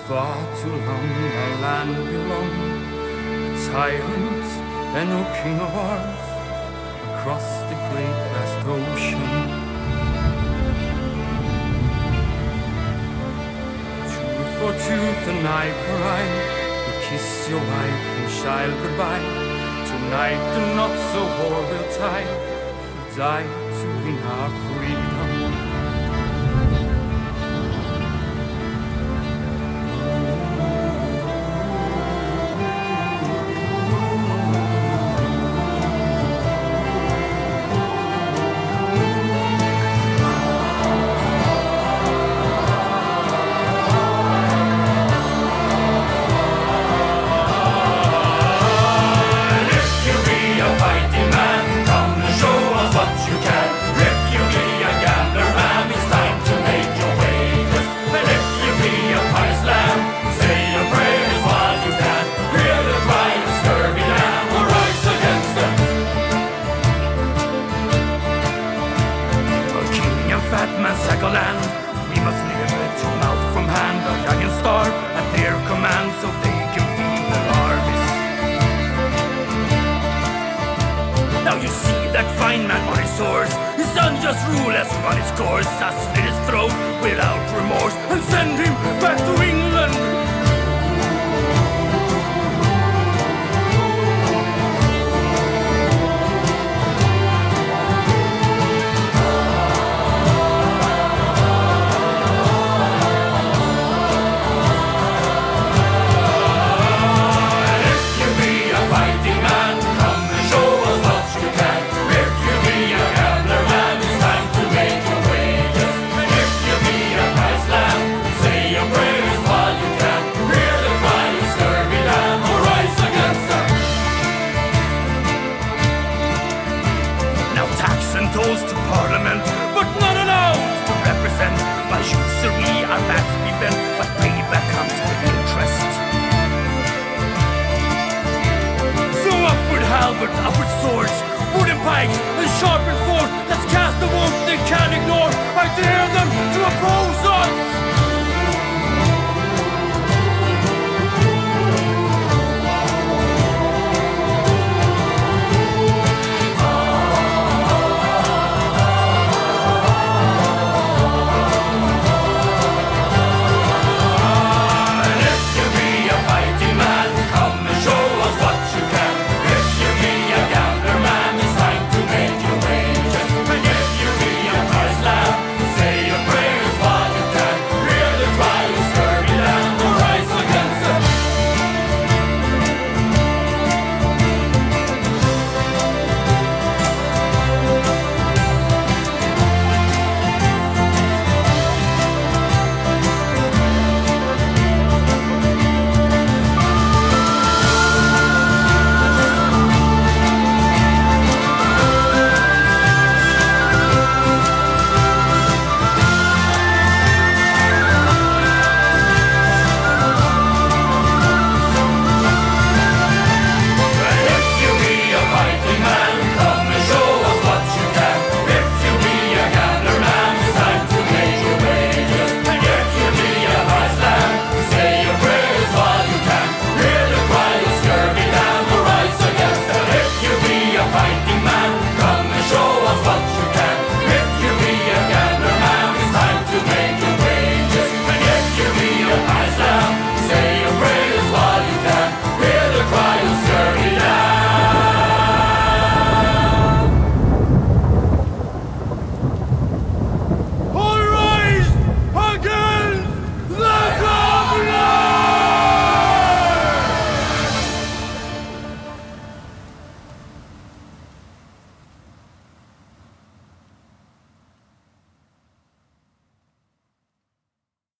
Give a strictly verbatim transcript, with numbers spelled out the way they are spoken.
far too long our land belonged, a tyrant and no king of ours, across the great vast ocean. Tooth for tooth and eye for eye, we kiss your wife and child goodbye. Tonight the not so war will tie, we die to win our freedom. Land. We must live to mouth from hand, our giants starve at their command, so they can feed their armies. Now you see that fine man on his horse, his unjust rule has run its course, has slit his throat without remorse, and send him back to England. Tolls to Parliament, but not allowed to represent. By usury our backs be bent, but payback comes with interest. So upward halberd, upward swords, wooden pikes and sharpened force, let's cast the vote they can't ignore. I dare them to oppose us.